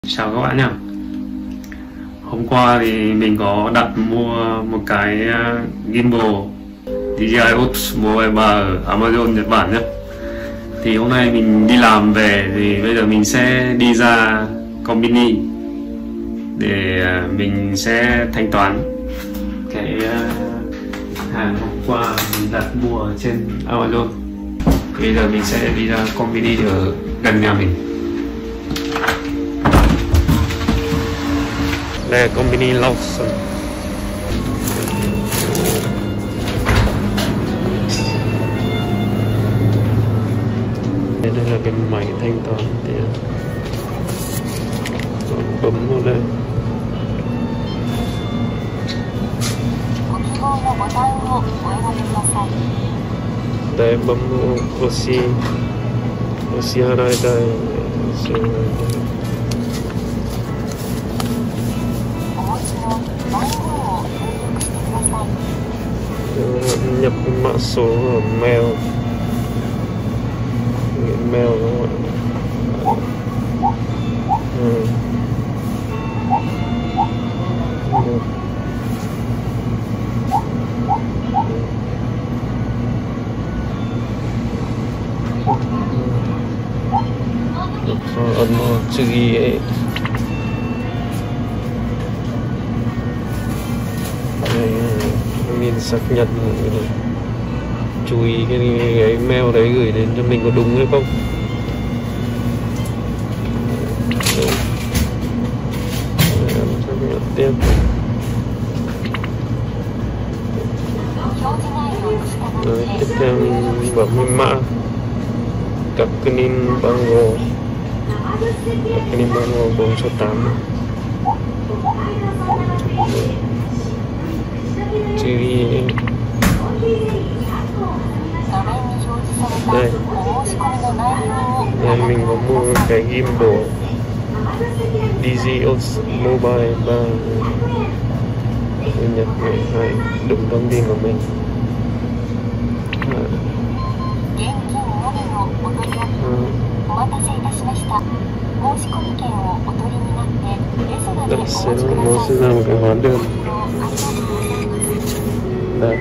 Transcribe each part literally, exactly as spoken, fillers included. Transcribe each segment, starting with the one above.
Chào các bạn nhé. Hôm qua thì mình có đặt mua một cái gimbal D J I Ops Mobile ba ở Amazon Nhật Bản nhé. Thì hôm nay mình đi làm về thì bây giờ mình sẽ đi ra Konbini để mình sẽ thanh toán cái hàng hôm qua mình đặt mua trên Amazon. Bây giờ mình sẽ đi ra Konbini ở gần nhà mình. Đây là Konbini Lawson. Đây là cái máy thanh toán tiền. Bấm vào đây. Đây bấm vào oxy. Oxy harai đây. Nhập mã số ở mail, mail đúng không ạ? Ừ. Rồi ấn vào chữ Y ấy. Mình xác nhận chú ý cái, cái mail đấy gửi đến cho mình có đúng hay không. Xác nhận tiếp. Rồi, tiếp theo mình bấm mã Kaknin Bango Kaknin Bango bốn số tám. Chiri đây. Đây mình có mua cái gimbal D J I Ops Mobile ba mình nhập hai đúng thông tin của mình. Đây sẽ nó sẽ ra một cái hóa đơn. Đây.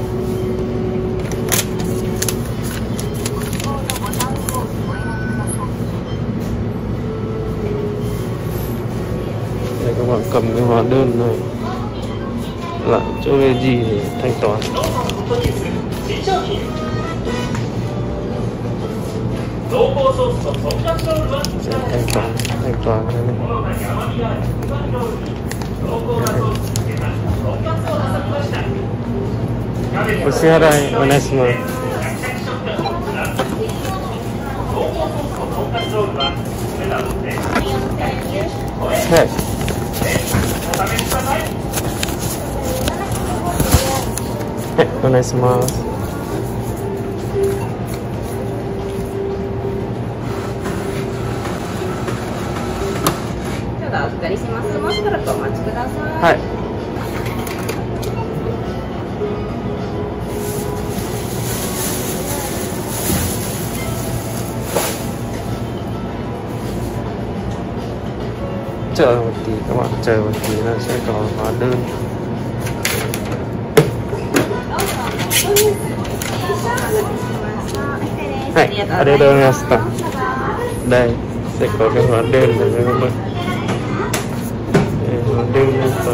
Đây các bạn cầm cái hóa đơn này lại chỗ cái gì để thanh toán. Sẽ thanh toán thanh toán cái này. O支払いお願いします。はい。はい、お願いします。 ただお預かりします。もうしばらくお待ちください。 はい。Chờ một tí các bạn, chờ một tí là sẽ có hóa đơn. Hay, arigatou. Đây sẽ có cái hóa đơn này các bạn. Đây, hóa đơn này có.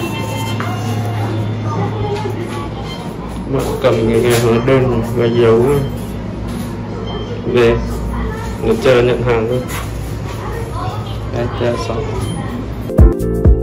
Bạn cầm cái, cái hóa đơn và dấu về để chờ nhận hàng thôi. Đây, chờ xong.